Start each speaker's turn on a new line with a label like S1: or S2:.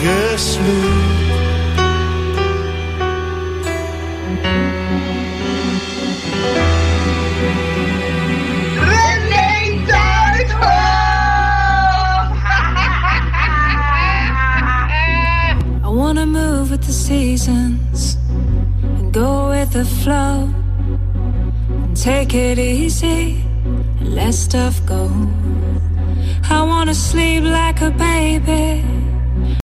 S1: gesloten.
S2: With the seasons and go with the flow and take it easy and let stuff go. I wanna sleep like a baby